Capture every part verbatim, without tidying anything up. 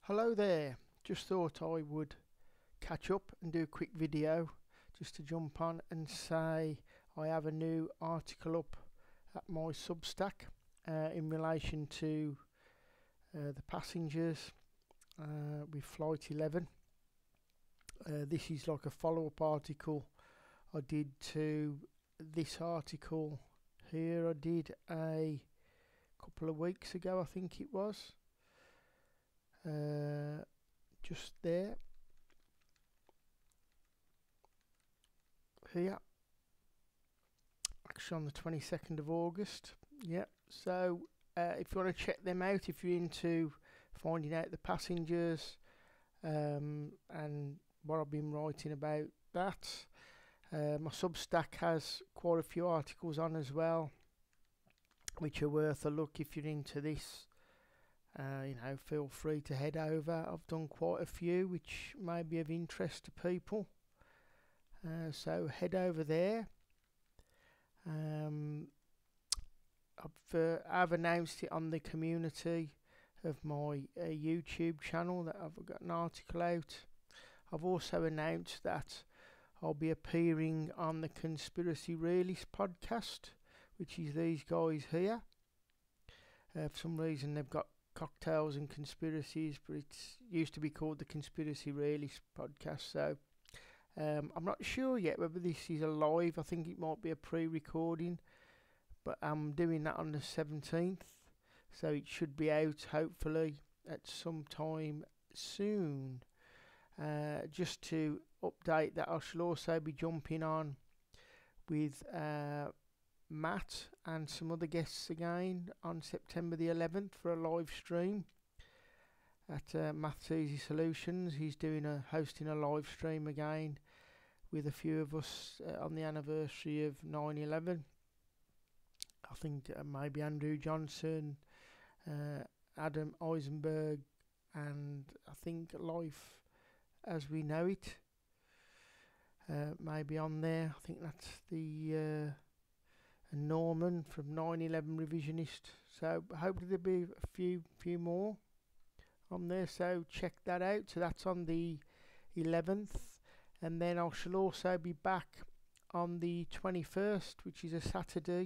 Hello there, just thought I would catch up and do a quick video just to jump on and say I have a new article up at my Substack uh, in relation to uh, the passengers uh, with Flight eleven. Uh, this is like a follow-up article I did to this article here I did a couple of weeks ago, I think it was. Uh, just there here, actually on the twenty-second of August. Yep. So uh, if you want to check them out, if you're into finding out the passengers um, and what I've been writing about that, uh, my Substack has quite a few articles on as well, which are worth a look if you're into this. Uh, you know, feel free to head over. I've done quite a few which may be of interest to people. Uh, so head over there. Um, I've, uh, I've announced it on the community of my uh, YouTube channel that I've got an article out. I've also announced that I'll be appearing on the Conspiracy Realist podcast, which is these guys here. Uh, for some reason they've got Cocktails and Conspiracies, but it used to be called the Conspiracy Realist podcast. So um, I'm not sure yet whether this is a live. I think it might be a pre-recording, but I'm doing that on the seventeenth, so it should be out hopefully at some time soon. Uh, just to update that, I shall also be jumping on with uh, Matt and some other guests again on September the eleventh for a live stream at uh, Maths Easy Solutions. He's doing a hosting a live stream again with a few of us uh, on the anniversary of nine eleven. I think uh, maybe Andrew Johnson, uh, Adam Eisenberg, and I think Life as We Know It uh, maybe on there. I think that's the uh, Norman from nine eleven Revisionist. So hopefully there'll be a few few more on there, so check that out. So that's on the eleventh, and then I shall also be back on the twenty-first, which is a Saturday,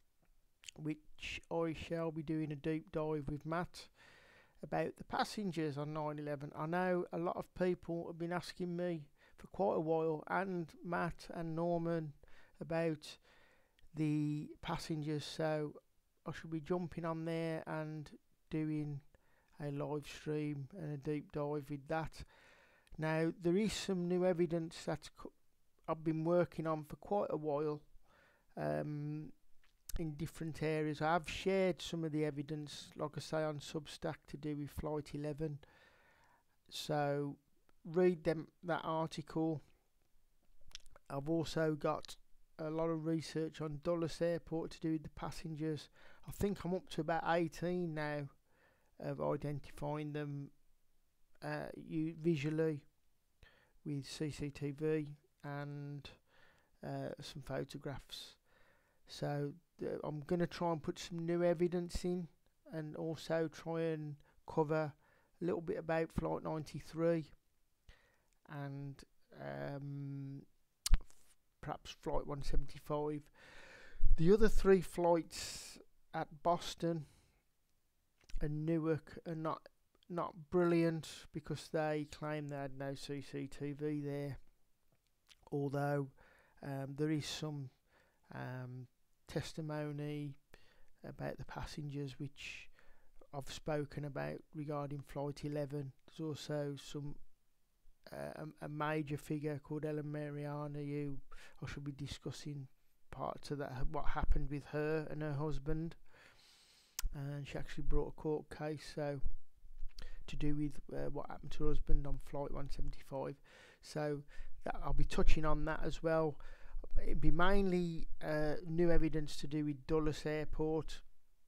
which I shall be doing a deep dive with Matt about the passengers on nine eleven. I know a lot of people have been asking me for quite a while, and Matt and Norman, about the passengers, so I should be jumping on there and doing a live stream and a deep dive with that. Now there is some new evidence that I've been working on for quite a while um, in different areas. I've shared some of the evidence, like I say, on Substack to do with Flight eleven, so read them that article. I've also got a lot of research on Dulles Airport to do with the passengers. I think I'm up to about eighteen now of identifying them uh, you visually with C C T V and uh, some photographs. So uh, I'm going to try and put some new evidence in, and also try and cover a little bit about Flight ninety-three and um, perhaps Flight one seventy-five. The other three flights at Boston and Newark are not not brilliant because they claim they had no C C T V there, although um, there is some um, testimony about the passengers which I've spoken about regarding Flight eleven. There's also some uh, a, a major figure called Ellen Mariani, who I should be discussing parts of that, what happened with her and her husband, and she actually brought a court case so to do with uh, what happened to her husband on Flight one seventy-five. So that I'll be touching on that as well. It'd be mainly uh, new evidence to do with Dulles Airport,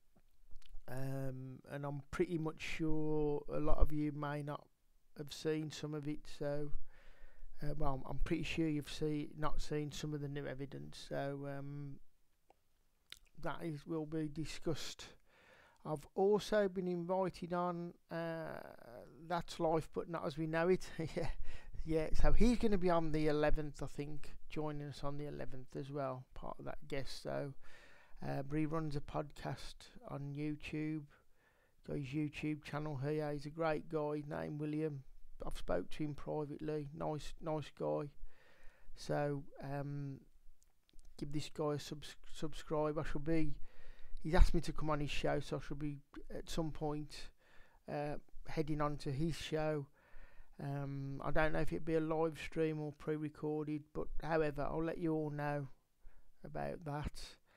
um, and I'm pretty much sure a lot of you may not have seen some of it. So uh, well, I'm pretty sure you've see, not seen some of the new evidence. So um, that is will be discussed. I've also been invited on uh, that's life, but not as we know it. Yeah, yeah. So he's going to be on the eleventh, I think, joining us on the eleventh as well, part of that guest. So, uh, but he runs a podcast on YouTube. Got his YouTube channel here. He's a great guy named William. I've spoke to him privately. Nice, nice guy. So, um, give this guy a subs- subscribe. I shall be. He's asked me to come on his show, so I shall be at some point uh, heading on to his show. Um, I don't know if it'll be a live stream or pre-recorded, but however, I'll let you all know about that.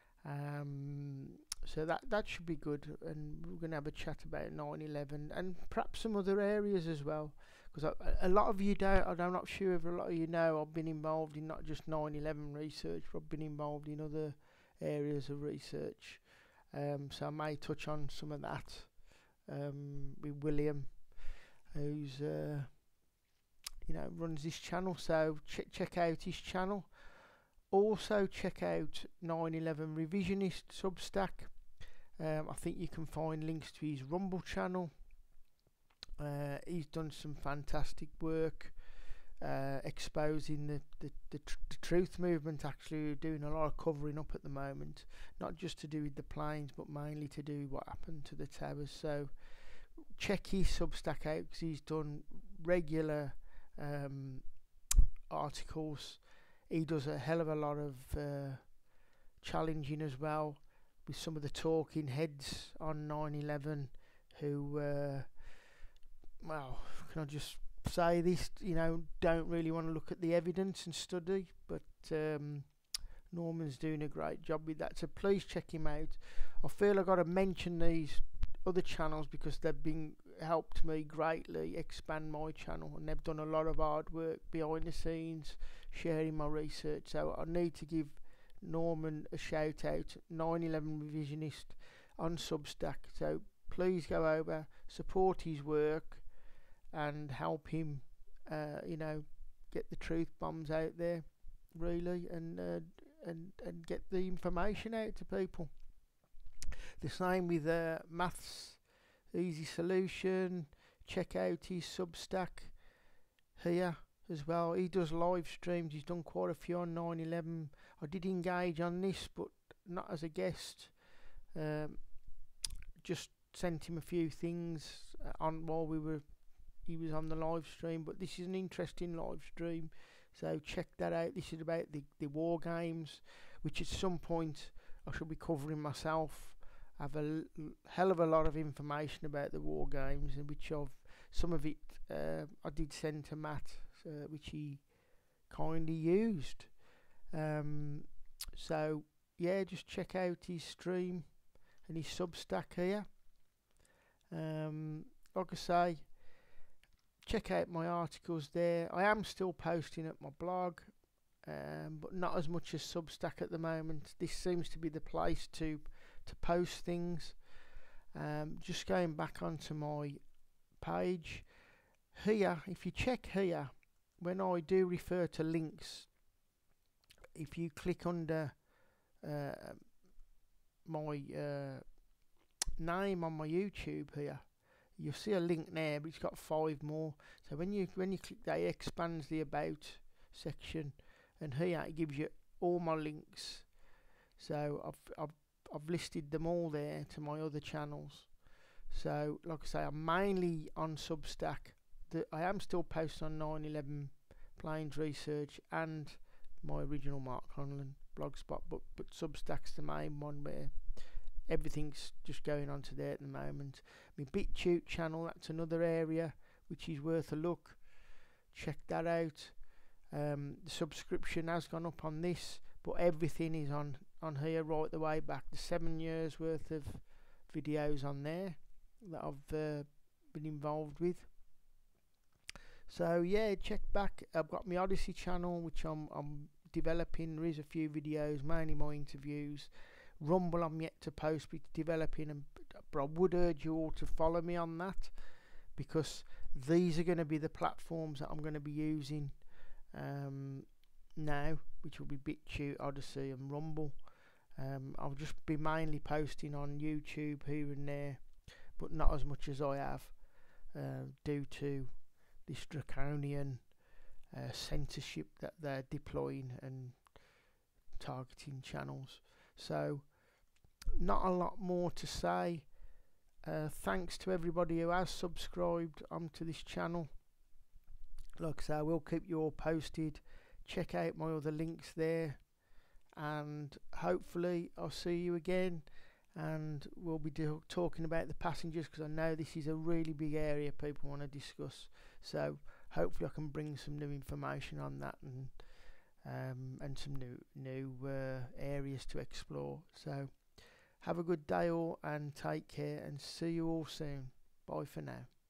Um, so that that should be good, and we're going to have a chat about nine eleven and perhaps some other areas as well. Because a, a lot of you don't, I'm not sure if a lot of you know, I've been involved in not just nine eleven research, but I've been involved in other areas of research. Um, so I may touch on some of that um, with William, who's uh, you know runs this channel. So check check out his channel. Also check out nine eleven Revisionist Substack. Um, I think you can find links to his Rumble channel. Uh, he's done some fantastic work uh, exposing the the, the, tr- the truth movement. Actually doing a lot of covering up at the moment, not just to do with the planes, but mainly to do with what happened to the towers. So check his Substack out, because he's done regular um, articles. He does a hell of a lot of uh, challenging as well, with some of the talking heads on nine eleven who uh, well, can I just say this, you know, don't really want to look at the evidence and study, but um, Norman's doing a great job with that, so please check him out. I feel I've got to mention these other channels because they've been helped me greatly expand my channel, and they've done a lot of hard work behind the scenes, sharing my research, so I need to give Norman a shout out, nine eleven Revisionist on Substack. So please go over, support his work, and help him, uh, you know, get the truth bombs out there, really, and uh, and and get the information out to people. The same with uh, Maths Easy Solution. Check out his Substack here as well. He does live streams. He's done quite a few on nine eleven. I did engage on this, but not as a guest. Um, just sent him a few things on while we were. He was on the live stream, but this is an interesting live stream, so check that out. This is about the, the war games, which at some point I shall be covering myself. I have a l- hell of a lot of information about the war games, and which I've some of it uh, I did send to Matt, uh, which he kindly used. Um, so yeah, just check out his stream and his Substack here. Um, like I say, check out my articles there. I am still posting at my blog, um, but not as much as Substack at the moment. This seems to be the place to to post things. Um, just going back onto my page here, if you check here, when I do refer to links, if you click under uh, my uh, name on my YouTube here, you'll see a link there, but it's got five more. So when you when you click that, it expands the about section, and here it gives you all my links. So I've I've I've listed them all there to my other channels. So like I say, I'm mainly on Substack. The, I am still posting on nine eleven Planes Research and my original Mark Conlon blogspot, but but Substack's the main one where everything's just going on to there at the moment. My BitChute channel, that's another area which is worth a look. Check that out. Um, the subscription has gone up on this, but everything is on, on here right the way back. The seven years worth of videos on there that I've uh, been involved with. So yeah, check back. I've got my Odyssey channel, which I'm, I'm developing. There is a few videos, mainly my interviews. Rumble I'm yet to post, but developing, and but I would urge you all to follow me on that, because these are going to be the platforms that I'm going to be using um, now, which will be BitChute, Odyssey and Rumble. um, I'll just be mainly posting on YouTube here and there, but not as much as I have. uh, due to this draconian uh, censorship that they're deploying and targeting channels. So not a lot more to say. Uh, thanks to everybody who has subscribed onto this channel. Like I say, I will keep you all posted. Check out my other links there, and hopefully I'll see you again, and we'll be do talking about the passengers, because I know this is a really big area people want to discuss. So hopefully I can bring some new information on that, and um, and some new new uh, areas to explore. So have a good day all, and take care, and see you all soon. Bye for now.